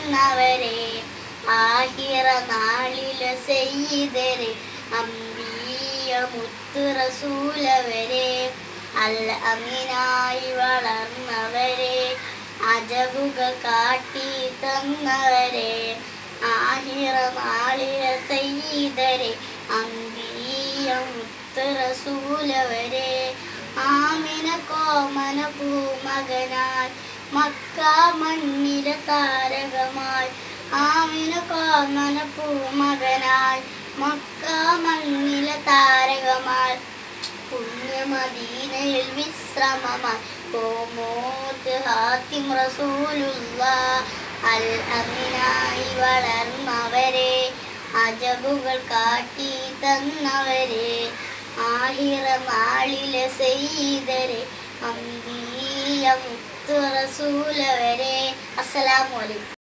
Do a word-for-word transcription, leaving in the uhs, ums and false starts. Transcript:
വളർന്നവരെ ആഹിറ നാളിലെ സയ്യിദരെ അംബിയ മുത്ത് റസൂലവരെ അൽ അമീനായി വളർന്നവരെ അജബുകൾ കാട്ടി തന്നവരെ ആഹിറ നാളിലെ സയ്യിദരെ അംബിയ മുത്ത് റസൂലവരെ ആമിന കോമന പൂമകനായി മക്ക മണ്ണിലെ താരകമായി ആമിന കോമന പൂമകനായി മക്ക മണ്ണിലെ താരകമായി പുണ്യമദീനയിൽ വിശ്രമമായി കോമോത്ത് ഹാത്തിം റസൂലുള്ളാഹ് അൽ അമീനായി വളർന്നവരെ അജബുകൾ കാട്ടി തന്നവരെ ആഹിറ നാളിലെ സയ്യിദരെ അംബിയ മുത്ത് റസൂലവരെ. അസ്സലാമു അലൈക്കും.